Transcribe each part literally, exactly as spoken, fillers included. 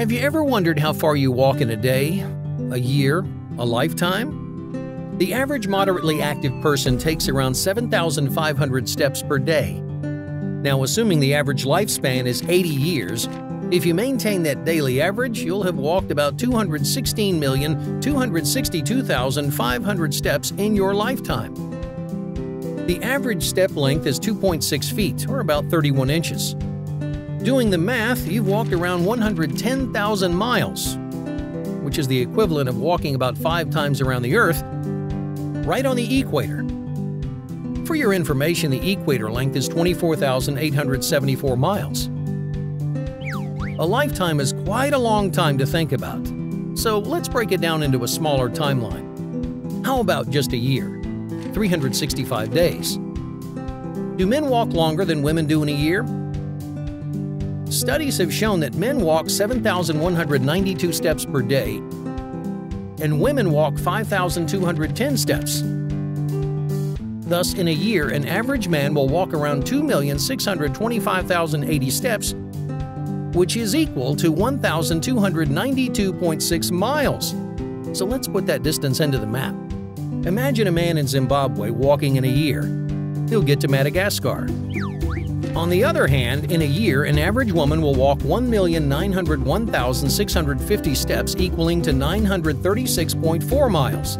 Have you ever wondered how far you walk in a day, a year, a lifetime? The average moderately active person takes around seven thousand five hundred steps per day. Now, assuming the average lifespan is eighty years, if you maintain that daily average, you'll have walked about two hundred sixteen million, two hundred sixty-two thousand five hundred steps in your lifetime. The average step length is two point six feet, or about thirty-one inches. Doing the math, you've walked around one hundred ten thousand miles, which is the equivalent of walking about five times around the Earth, right on the equator. For your information, the equator length is twenty-four thousand eight hundred seventy-four miles. A lifetime is quite a long time to think about, so let's break it down into a smaller timeline. How about just a year? three hundred sixty-five days. Do men walk longer than women do in a year? Studies have shown that men walk seven thousand one hundred ninety-two steps per day, and women walk five thousand two hundred ten steps. Thus, in a year, an average man will walk around two million six hundred twenty-five thousand eighty steps, which is equal to one thousand two hundred ninety-two point six miles. So let's put that distance into the map. Imagine a man in Zimbabwe walking in a year. He'll get to Madagascar. On the other hand, in a year, an average woman will walk one million nine hundred one thousand six hundred fifty steps, equaling to nine hundred thirty-six point four miles.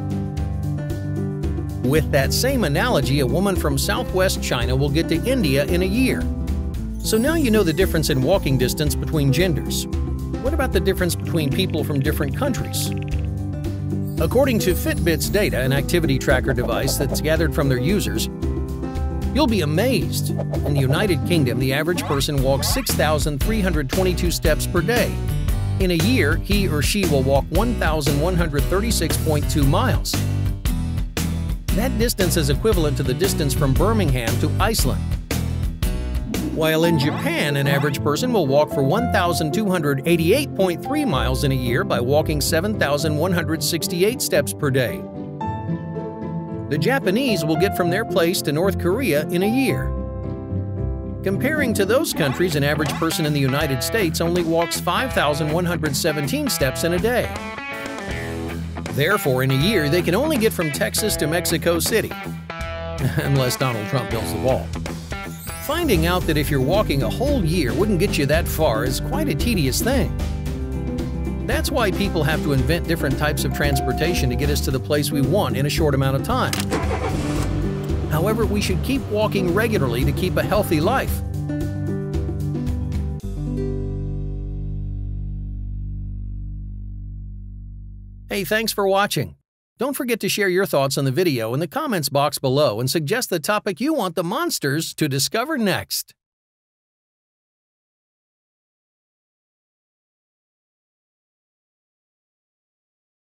With that same analogy, a woman from southwest China will get to India in a year. So now you know the difference in walking distance between genders. What about the difference between people from different countries? According to Fitbit's data, an activity tracker device that's gathered from their users, you'll be amazed. In the United Kingdom, the average person walks six thousand three hundred twenty-two steps per day. In a year, he or she will walk one thousand one hundred thirty-six point two miles. That distance is equivalent to the distance from Birmingham to Iceland. While in Japan, an average person will walk for one thousand two hundred eighty-eight point three miles in a year by walking seven thousand one hundred sixty-eight steps per day. The Japanese will get from their place to North Korea in a year. Comparing to those countries, an average person in the United States only walks five thousand one hundred seventeen steps in a day. Therefore, in a year, they can only get from Texas to Mexico City, unless Donald Trump builds the wall. Finding out that if you're walking a whole year wouldn't get you that far is quite a tedious thing. That's why people have to invent different types of transportation to get us to the place we want in a short amount of time. However, we should keep walking regularly to keep a healthy life. Hey, thanks for watching. Don't forget to share your thoughts on the video in the comments box below and suggest the topic you want the monsters to discover next.